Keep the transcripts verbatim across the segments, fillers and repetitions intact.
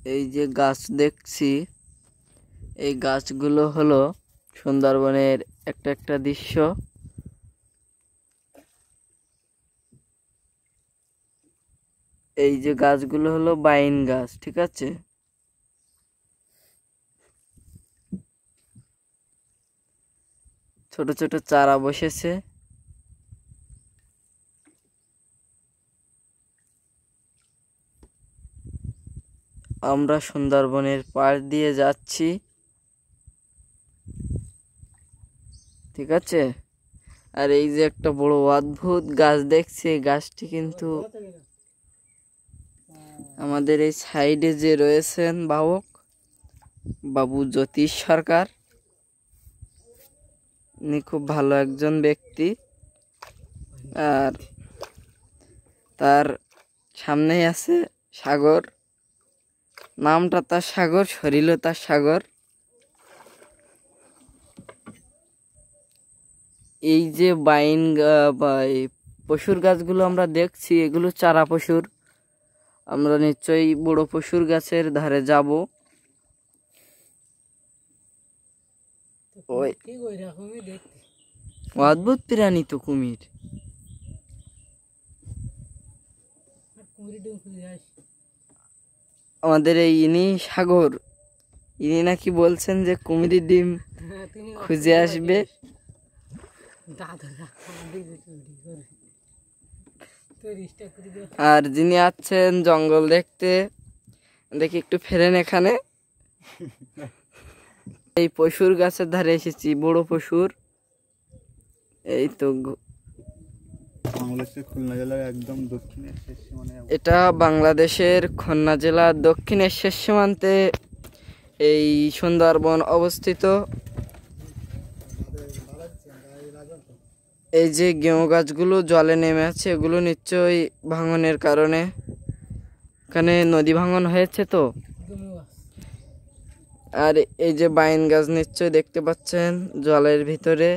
এই যে গাছ দেখছি, এই গাছগুলো হলো সুন্দরবনের একটা একটা দৃশ্য। এই যে গাছগুলো হলো বাইন গাছ, ঠিক আছে। ছোট ছোট চারা বসেছে। আমরা সুন্দরবনের পাশ দিয়ে যাচ্ছি, ঠিক আছে। আর এই যে একটা বড় অদ্ভুত গাছ দেখছি, এই গাছটি কিন্তু আমাদের এই সাইডে যে রয়েছেন বাবক বাবু জ্যোতিষ সরকার, উনি খুব ভালো একজন ব্যক্তি। আর তার সামনেই আছে সাগর, নামটা তার সাগর, শরীরও তার সাগর। এই যে বাইন বা পশুর গাছগুলো আমরা দেখছি, এগুলো চারা পশুর। আমরা নিশ্চয়ই বড় পশুর গাছের ধারে যাব। ওই অদ্ভুত প্রাণী তো কুমির। আমাদের এই ইনি সাগর, ইনি নাকি বলছেন যে কুমিরের ডিম খুঁজে আসবে। আর যিনি আছেন জঙ্গল দেখতে, দেখি একটু ফেরেন এখানে। এই পশুর গাছের ধারে এসেছি, বড় পশুর। এই তো খুলনা জেলার একদম দক্ষিণের শেষ সীমানে, এটা বাংলাদেশের খুলনা জেলার দক্ষিণের শেষ সীমান্তে এই সুন্দরবন অবস্থিত। এই যে গেঁয়ু গাছগুলো জলে নেমে আছে, এগুলো নিশ্চয়ই ভাঙনের কারণে, এখানে নদী ভাঙন হয়েছে তো। আর এই যে বাইন গাছ নিশ্চয়ই দেখতে পাচ্ছেন জলের ভিতরে।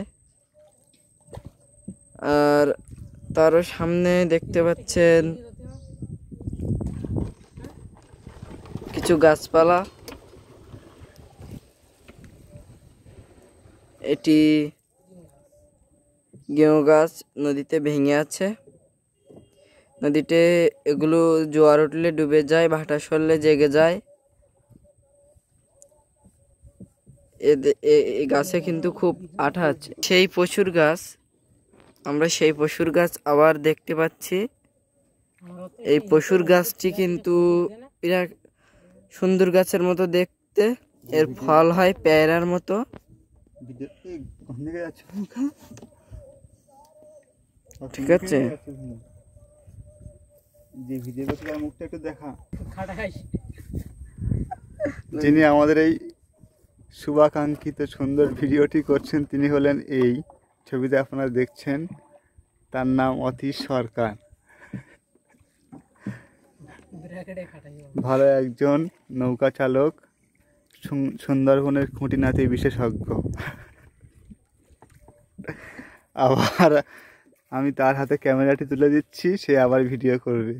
আর তারও সামনে দেখতে পাচ্ছেন কিছু গাছপালা। এটি গেঁয়ু গাছ নদীতে ভেঙে আছে। নদীতে এগুলো জোয়ার উঠলে ডুবে যায়, ভাটা সরলে জেগে যায়। এই গাছে কিন্তু খুব আঠা আছে। সেই পশুর গাছ, আমরা সেই পশুর গাছ আবার দেখতে পাচ্ছি। এই পশুর গাছটি কিন্তু এরা সুন্দর গাছের মতো দেখতে, এর ফল হয় পেয়ারার মতো। ঠিক আছে, যিনি আমাদের এই শুভাকাঙ্ক্ষিত সুন্দর ভিডিওটি করছেন, তিনি হলেন এই ছবিতে আপনারা দেখছেন, তার নাম অতীশ সরকার। ভালো একজন নৌকা চালক, সুন্দরবনের খুঁটিনাটি বিশেষজ্ঞ। আবার আমি তার হাতে ক্যামেরাটি তুলে দিচ্ছি, সে আবার ভিডিও করবে।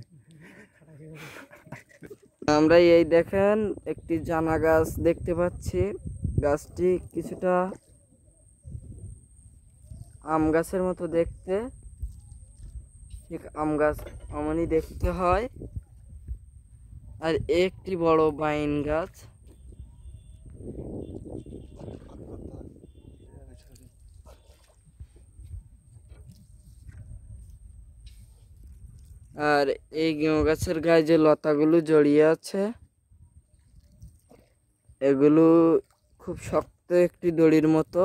আমরা এই দেখেন একটি জানা গাছ দেখতে পাচ্ছি। গাছটি কিছুটা আম গাছের মতো দেখতে, ঠিক আম গাছ এমনই দেখতে হয়। আর একটি বড় বাইন গাছ। আর এই গেঁয়ু গাছের গায়ে যে লতাগুলো জড়িয়ে আছে, এগুলো খুব শক্ত একটি দড়ির মতো।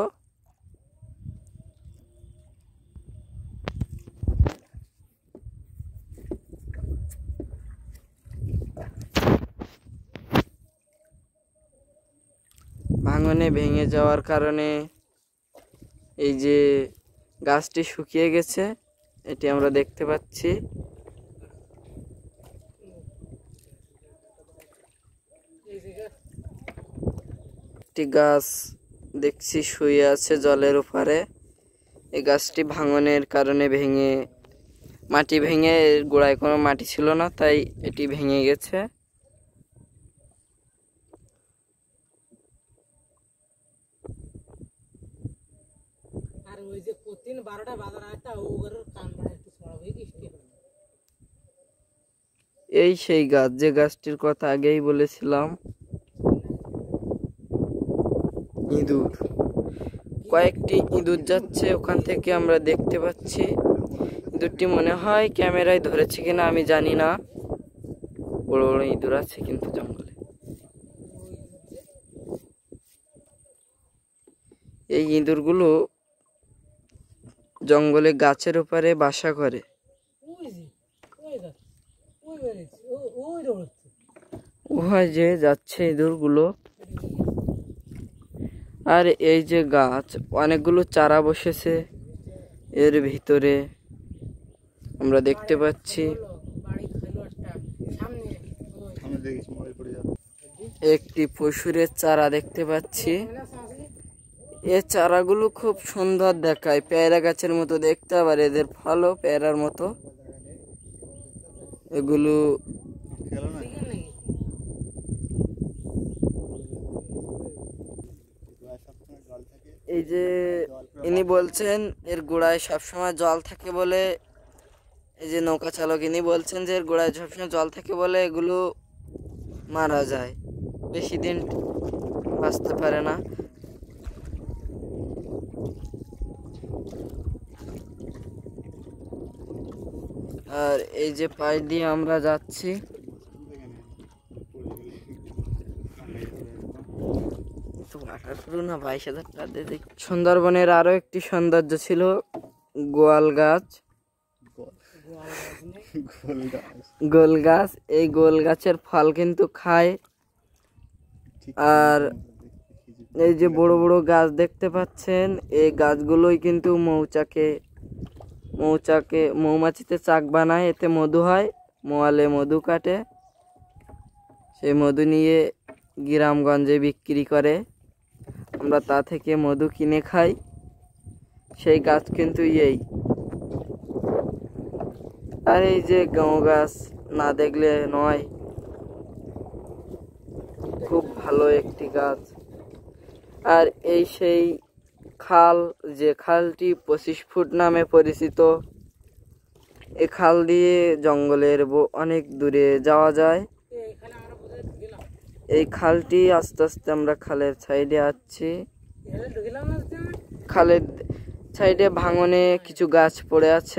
ভাঙনে ভেঙে যাওয়ার কারণে এই যে গাছটি শুকিয়ে গেছে, এটি আমরা দেখতে পাচ্ছি। একটি গাছ দেখছি শুয়ে আছে জলের উপরে। এই গাছটি ভাঙনের কারণে ভেঙে, মাটি ভেঙে, গোড়ায় কোনো মাটি ছিল না, তাই এটি ভেঙে গেছে। এই সেই গাছ, যে গাছটির কথা আগেই বলেছিলাম। ইঁদুর, কয়েকটি ইঁদুর যাচ্ছে ওখান থেকে আমরা দেখতে পাচ্ছি। ইঁদুরটি মনে হয় ক্যামেরায় ধরেছে কিনা আমি জানি না। বড় বড় ইঁদুর আছে কিন্তু জঙ্গলে। এই ইঁদুরগুলো জঙ্গলে গাছের উপরে বাসা করে। ওই যে যাচ্ছে ইঁদুরগুলো। আর এই যে গাছ, অনেকগুলো চারা বসেছে এর ভিতরে আমরা দেখতে পাচ্ছি। একটি পশুরের চারা দেখতে পাচ্ছি। এই চারাগুলো খুব সুন্দর দেখায়, পেয়ারা গাছের মতো দেখতে, আবার এদের ফলও পেয়ারার মতো। এগুলো এই যে ইনি বলছেন এর গোড়ায় সবসময় জল থাকে বলে, এই যে নৌকা চালক ইনি বলছেন যে এর গোড়ায় সবসময় জল থাকে বলে এগুলো মারা যায়, বেশি দিন বাঁচতে পারে না। আর এই যে পাশ দিয়ে আমরা যাচ্ছি, সুন্দরবনের আরো একটি সৌন্দর্য ছিল গোয়াল গাছ। গোল গাছ, এই গোল গাছের ফল কিন্তু খায়। আর এই যে বড় বড় গাছ দেখতে পাচ্ছেন, এই গাছগুলোই কিন্তু মৌচাকে মৌচাকে মৌমাছিতে চাক বানায়, এতে মধু হয়। মোয়ালে মধু কাটে, সেই মধু নিয়ে গ্রামগঞ্জে বিক্রি করে, আমরা তা থেকে মধু কিনে খাই। সেই গাছ কিন্তু এই। আর এই যে গাও গাছ, না দেখলে নয়, খুব ভালো একটি গাছ। আর এই সেই খাল, যে খালটি পঁচিশ ফুট নামে পরিচিত। এই খাল দিয়ে জঙ্গলের অনেক দূরে যাওয়া যায়। এই খালটি আস্তে আস্তে আমরা খালের সাইডে আসছি। খালের সাইডে ভাঙনে কিছু গাছ পড়ে আছে,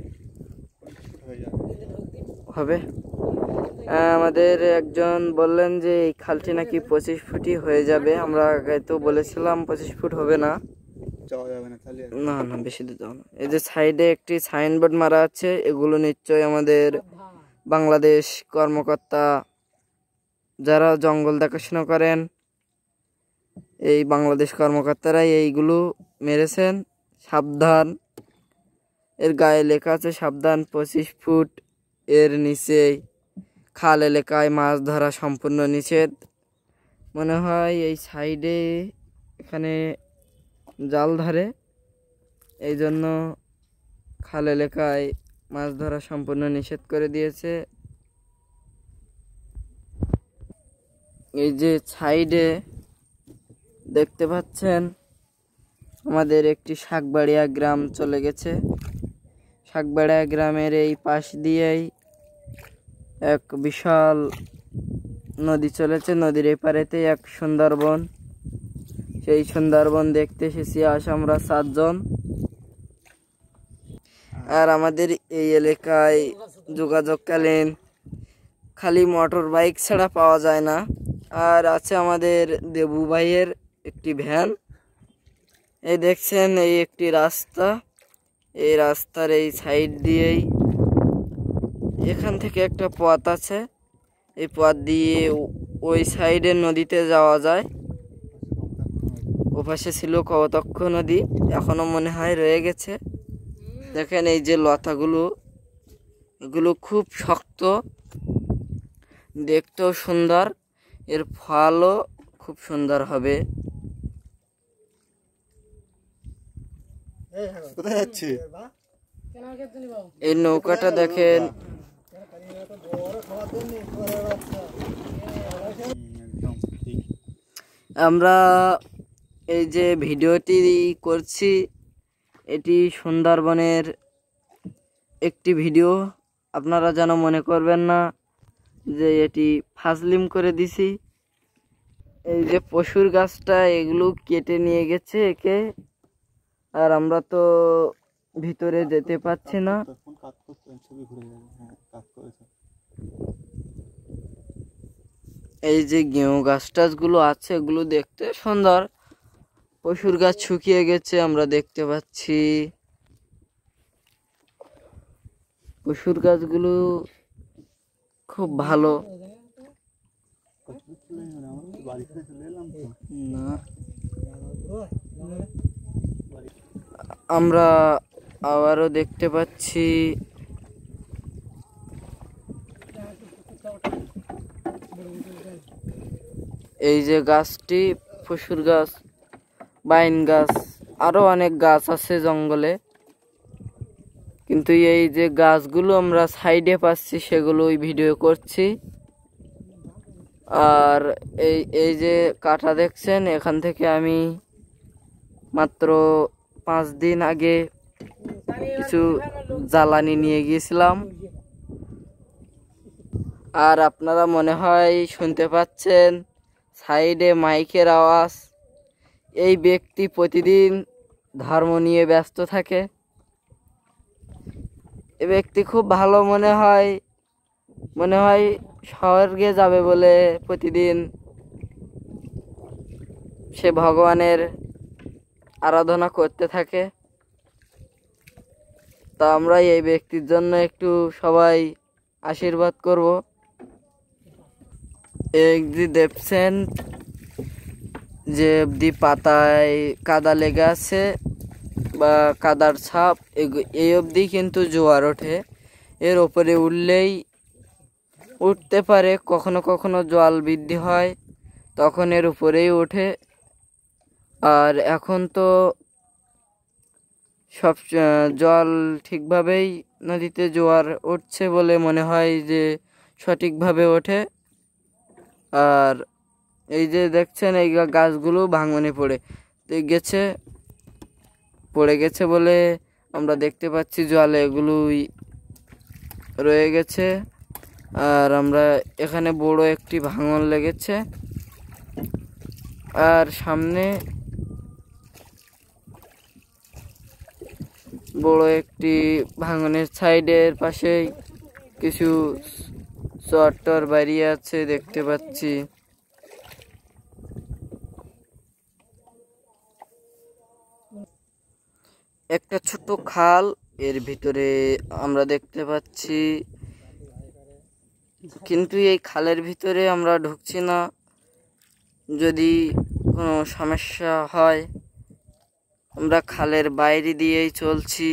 হবে। আমাদের একজন বললেন যে এই খালটি নাকি পঁচিশ ফুটই হয়ে যাবে। আমরা আগে তো বলেছিলাম পঁচিশ ফুট হবে না, না না বেশি দূর যাও না। এই যে সাইডে একটি সাইনবোর্ড মারা আছে, এগুলো নিশ্চয়ই আমাদের বাংলাদেশ কর্মকর্তা যারা জঙ্গল দেখাশোনা করেন, এই বাংলাদেশ কর্মকর্তারাই এইগুলো মেরেছেন। সাবধান, এর গায়ে লেখা আছে সাবধান পঁচিশ ফুট। এর নিচেই খাল এলাকায় মাছ ধরা সম্পূর্ণ নিষেধ। মনে হয় এই সাইডে এখানে জাল ধরে, এই জন্য খাল এলাকায় মাছ ধরা সম্পূর্ণ নিষেধ করে দিয়েছে। এই যে সাইডে দেখতে পাচ্ছেন আমাদের একটি শাকবাড়িয়া গ্রাম চলে গেছে। শাকবাড়িয়া গ্রামের এই পাশ দিয়েই এক বিশাল নদী চলেছে, নদীর এই পারেতে এক সুন্দরবন। সেই সুন্দরবন দেখতে এসেছি আজ আমরা সাতজন। আর আমাদের এই এলাকায় যোগাযোগকালীন খালি মোটর বাইক ছাড়া পাওয়া যায় না। আর আছে আমাদের দেবু ভাইয়ের একটি ভ্যান। এই দেখছেন এই একটি রাস্তা, এই রাস্তার এই সাইড দিয়েই এখান থেকে একটা পথ আছে, এই পথ দিয়ে ওই সাইডের নদীতে যাওয়া যায়। ওপাশে ছিল কপোতাক্ষ নদী, এখনো মনে হয় রয়ে গেছে। দেখেন এই যে লতাগুলো, এগুলো খুব শক্ত, দেখতেও সুন্দর, এর ফলও খুব সুন্দর হবে। এই নৌকাটা দেখেন, আমরা এই যে ভিডিওটি করছি এটি সুন্দরবনের একটি ভিডিও, আপনারা যেন মনে করবেন না যে এটি ফাজলিম করে দিছি। এই যে পশুর গাছটা এগুলো কেটে নিয়ে গেছে একে, আর আমরা তো ভিতরে যেতে পারছি না। এই যে গেঁহু গাছ টাছগুলো আছে এগুলো দেখতে সুন্দর, পশুর গাছ শুকিয়ে গেছে আমরা দেখতে পাচ্ছি। পশুর গাছগুলো খুব ভালো না। আমরা আবারও দেখতে পাচ্ছি এই যে গাছটি পশুর গাছ, বাইন গাছ, আরো অনেক গাছ আছে জঙ্গলে, কিন্তু এই যে গাছগুলো আমরা সাইডে পাচ্ছি সেগুলোই ভিডিও করছি। আর এই এই যে কাটা দেখছেন, এখান থেকে আমি মাত্র পাঁচ দিন আগে কিছু জ্বালানি নিয়ে গিয়েছিলাম। আর আপনারা মনে হয় শুনতে পাচ্ছেন সাইডে মাইকের আওয়াজ। এই ব্যক্তি প্রতিদিন ধর্ম নিয়ে ব্যস্ত থাকে। এই ব্যক্তি খুব ভালো, মনে হয় মনে হয় স্বর্গে যাবে বলে প্রতিদিন সে ভগবানের আরাধনা করতে থাকে। তা আমরা এই ব্যক্তির জন্য একটু সবাই আশীর্বাদ করব। এই যে দেখছেন যে অব্দি পাতায় কাদা লেগে আছে বা কাদার ছাপ, এই অবধি কিন্তু জোয়ার ওঠে। এর ওপরে উঠলেই উঠতে পারে, কখনো কখনো জল বৃদ্ধি হয় তখন এর উপরেই ওঠে। আর এখন তো সব জল ঠিকভাবেই নদীতে জোয়ার উঠছে বলে মনে হয় যে সঠিকভাবে ওঠে। আর এই যে দেখছেন এই গাছগুলো ভাঙনে পড়ে গেছে, পড়ে গেছে বলে আমরা দেখতে পাচ্ছি জলে এগুলোই রয়ে গেছে। আর আমরা এখানে বড় একটি ভাঙন লেগেছে, আর সামনে বড় একটি ভাঙনের সাইডের পাশে কিছু চট্টর বাড়ি আছে দেখতে পাচ্ছি। একটা ছোট খাল, এর ভিতরে আমরা দেখতে পাচ্ছি, কিন্তু এই খালের ভিতরে আমরা ঢুকছি না। যদি কোনো সমস্যা হয় আমরা খালের বাইরে দিয়েই চলছি।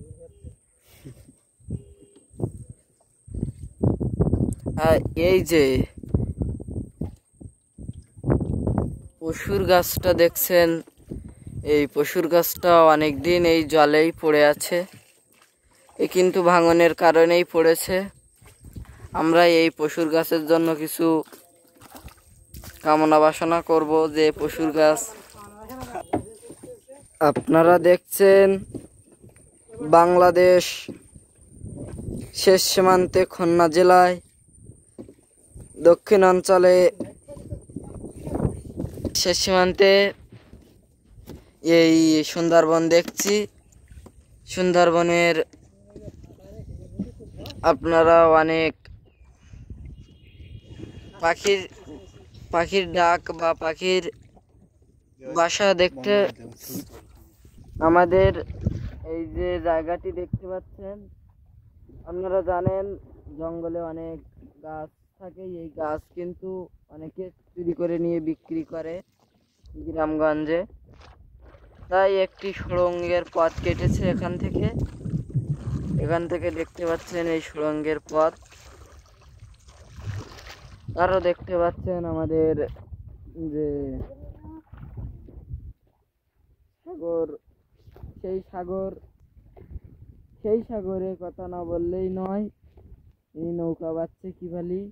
আর এই যে পশুর গাছটা দেখছেন, এই পশুর গাছটা অনেক দিন এই জলেই পড়ে আছে, এ কিন্তু ভাঙনের কারণেই পড়েছে। আমরা এই পশুর গাছের জন্য কিছু কামনা বাসনা করব যে পশুর গাছ। আপনারা দেখছেন বাংলাদেশ শেষ সীমান্তে খুলনা জেলায় দক্ষিণ অঞ্চলে শেষ সীমান্তে এই সুন্দরবন দেখছি। সুন্দরবনের আপনারা অনেক পাখির পাখির ডাক বা পাখির বাসা দেখতে, আমাদের এই যে জায়গাটি দেখতে পাচ্ছেন, আপনারা জানেন জঙ্গলে অনেক গাছ থাকে, এই গাছ কিন্তু অনেকে চুরি করে নিয়ে বিক্রি করে গ্রামগঞ্জে। তাই একটি সুড়ঙ্গের পথ কেটেছে এখান থেকে, এখান থেকে দেখতে পাচ্ছেন এই সুড়ঙ্গের পথ। আরো দেখতে পাচ্ছেন আমাদের যে সাগর, সেই সাগর সেই সাগরের কথা না বললেই নয়। এই নৌকা বাচ্ছে কি ভালি।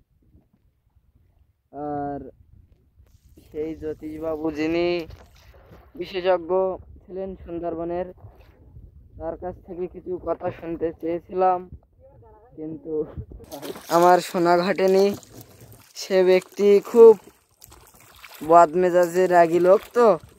আর সেই জ্যোতিষবাবু যিনি বিশেষজ্ঞ ছিলেন সুন্দরবনের, তার কাছ থেকে কিছু কথা শুনতে চেয়েছিলাম, কিন্তু আমার শোনা ঘটেনি। সে ব্যক্তি খুব বদমেজাজের রাগী লোক, তো